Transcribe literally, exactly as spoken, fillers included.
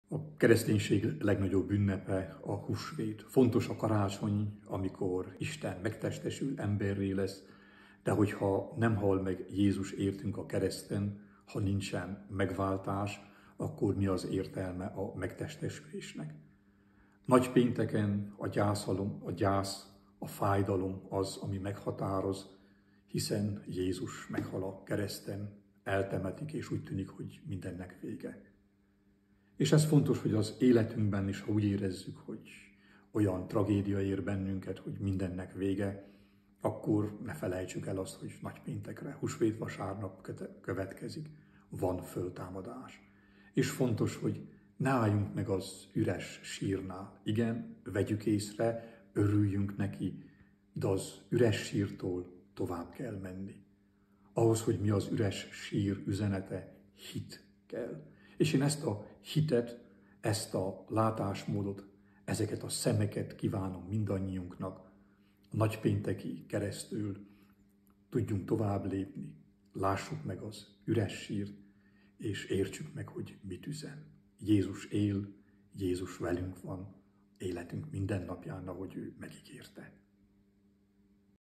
A kereszténység legnagyobb ünnepe a húsvét. Fontos a karácsony, amikor Isten megtestesül, emberré lesz, de hogyha nem hal meg Jézus értünk a kereszten, ha nincsen megváltás, akkor mi az értelme a megtestesülésnek? Nagypénteken a gyászalom, a gyász, a fájdalom az, ami meghatároz, hiszen Jézus meghal a kereszten, eltemetik, és úgy tűnik, hogy mindennek vége. És ez fontos, hogy az életünkben is, ha úgy érezzük, hogy olyan tragédia ér bennünket, hogy mindennek vége, akkor ne felejtsük el azt, hogy nagypéntekre, húsvét vasárnap következik, van föltámadás. És fontos, hogy ne álljunk meg az üres sírnál. Igen, vegyük észre, örüljünk neki, de az üres sírtól tovább kell menni. Ahhoz, hogy mi az üres sír üzenete, hit kell. És én ezt a hitet, ezt a látásmódot, ezeket a szemeket kívánom mindannyiunknak, a nagypénteki keresztül tudjunk tovább lépni, lássuk meg az üres sírt, és értsük meg, hogy mit üzen. Jézus él, Jézus velünk van, életünk minden napján, ahogy ő megígérte.